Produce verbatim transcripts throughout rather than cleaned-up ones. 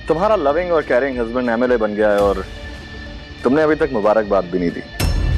तुम्हारा लविंग और caring husband MLA बन गया है और तुमने अभी तक मुबारकबाद भी नहीं दी।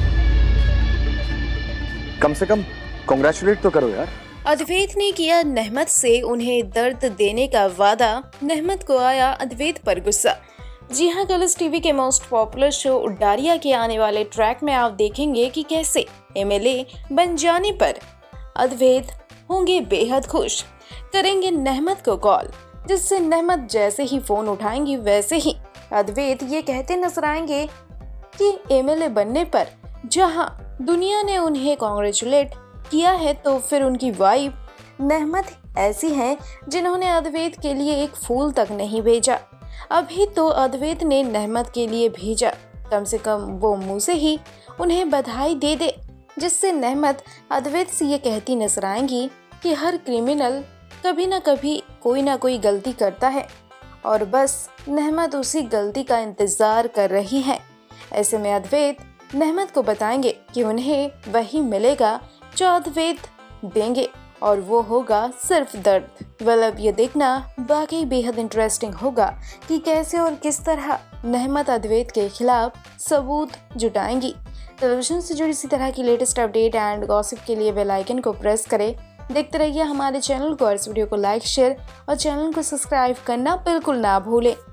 कम से कम कांग्रेचुलेट तो करो यार। अद्वैत ने किया नहमत से उन्हें दर्द देने का वादा। नहमत को आया अद्वैत पर गुस्सा। जी हाँ, कलर्स टीवी के मोस्ट पॉपुलर शो उड्डारिया के आने वाले ट्रैक में आप देखेंगे कि कैसे एमएलए बन जाने पर अद्वैत होंगे बेहद खुश, करेंगे नहमत को कॉल, जिससे नहमत जैसे ही फोन उठाएंगी वैसे ही अद्वैत ये कहते नजर आएंगे कि एमएलए बनने पर जहां दुनिया ने उन्हें कांग्रेचुलेट किया है तो फिर उनकी वाइफ नहमत ऐसी हैं जिन्होंने अद्वैत के लिए एक फूल तक नहीं भेजा। अभी तो अद्वैत ने नहमत के लिए भेजा, कम से कम वो मुंह से ही उन्हें बधाई दे दे, जिससे नहमत अद्वैत से ये कहती नजर आएंगी कि हर क्रिमिनल कभी ना कभी कोई ना कोई गलती करता है और बस नहमत उसी गलती का इंतजार कर रही है। ऐसे में अद्वैत नहमत को बताएंगे कि उन्हें वही मिलेगा जो अद्वैत देंगे और वो होगा सिर्फ दर्द। वेल, अब ये देखना वाकई बेहद इंटरेस्टिंग होगा कि कैसे और किस तरह नहमत अद्वैत के खिलाफ सबूत जुटाएंगी। टेलीविजन से जुड़ी इसी तरह की लेटेस्ट अपडेट एंड गॉसिप के लिए बेल आइकन को प्रेस करें। देखते रहिए हमारे चैनल को और इस वीडियो को लाइक शेयर और चैनल को सब्सक्राइब करना बिल्कुल ना भूलें।